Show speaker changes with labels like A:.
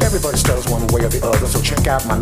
A: Everybody stutters one way or the other, so check out my